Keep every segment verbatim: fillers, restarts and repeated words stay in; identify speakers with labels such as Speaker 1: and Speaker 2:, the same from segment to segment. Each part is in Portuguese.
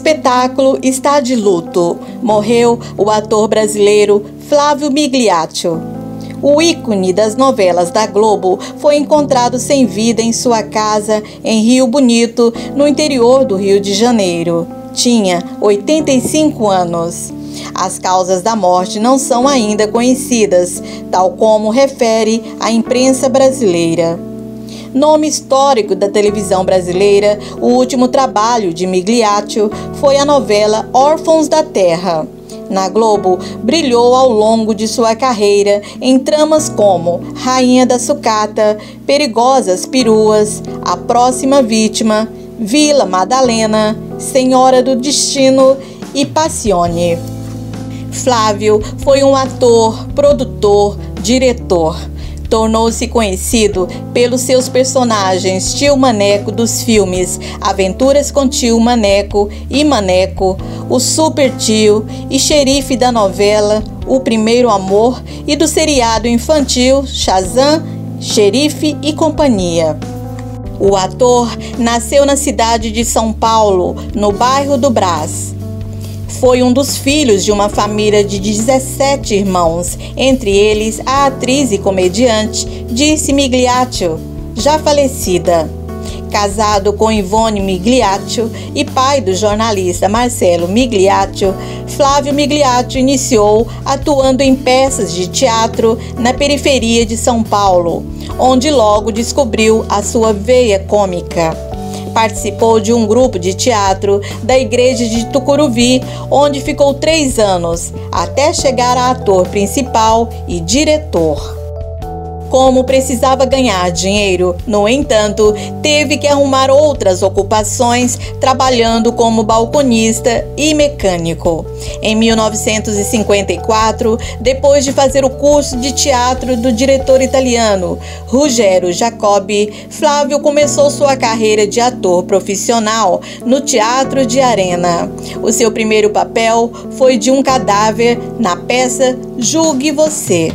Speaker 1: espetáculo está de luto. Morreu o ator brasileiro Flávio Migliaccio. O ícone das novelas da Globo foi encontrado sem vida em sua casa em Rio Bonito, no interior do Rio de Janeiro. Tinha oitenta e cinco anos. As causas da morte não são ainda conhecidas, tal como refere a imprensa brasileira. Nome histórico da televisão brasileira, o último trabalho de Migliaccio foi a novela Órfãos da Terra. Na Globo, brilhou ao longo de sua carreira em tramas como Rainha da Sucata, Perigosas Peruas, A Próxima Vítima, Vila Madalena, Senhora do Destino e Passione. Flávio foi um ator, produtor, diretor. Tornou-se conhecido pelos seus personagens Tio Maneco dos filmes Aventuras com Tio Maneco e Maneco, o Super Tio e xerife da novela O Primeiro Amor e do seriado infantil Shazam, Xerife e Companhia. O ator nasceu na cidade de São Paulo, no bairro do Brás. Foi um dos filhos de uma família de dezessete irmãos, entre eles a atriz e comediante Dirce Migliaccio, já falecida. Casado com Ivone Migliaccio e pai do jornalista Marcelo Migliaccio, Flávio Migliaccio iniciou atuando em peças de teatro na periferia de São Paulo, onde logo descobriu a sua veia cômica. Participou de um grupo de teatro da igreja de Tucuruvi, onde ficou três anos, até chegar a ator principal e diretor. Como precisava ganhar dinheiro, no entanto, teve que arrumar outras ocupações, trabalhando como balconista e mecânico. Em mil novecentos e cinquenta e quatro, depois de fazer o curso de teatro do diretor italiano Ruggero Jacobi, Flávio começou sua carreira de ator profissional no Teatro de Arena. O seu primeiro papel foi de um cadáver na peça Julgue Você.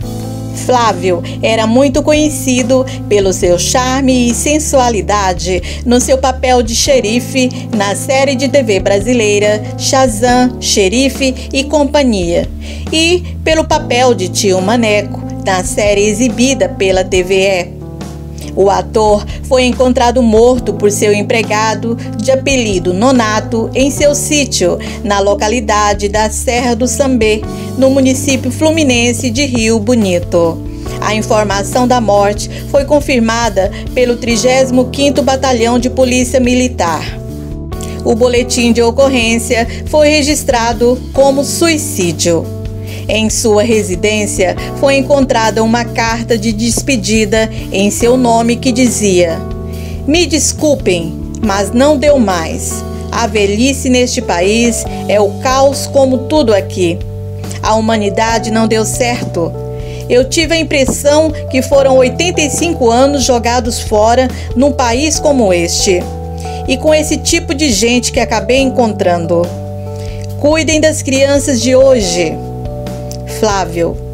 Speaker 1: Flávio era muito conhecido pelo seu charme e sensualidade no seu papel de xerife na série de T V brasileira Shazam, Xerife e Companhia, e pelo papel de Tio Maneco na série exibida pela T V E. O ator foi encontrado morto por seu empregado, de apelido Nonato, em seu sítio, na localidade da Serra do Sambê, no município fluminense de Rio Bonito. A informação da morte foi confirmada pelo trigésimo quinto Batalhão de Polícia Militar. O boletim de ocorrência foi registrado como suicídio. Em sua residência foi encontrada uma carta de despedida em seu nome que dizia: "Me desculpem, mas não deu mais. A velhice neste país é o caos como tudo aqui. A humanidade não deu certo. Eu tive a impressão que foram oitenta e cinco anos jogados fora num país como este. E com esse tipo de gente que acabei encontrando. Cuidem das crianças de hoje. Flávio."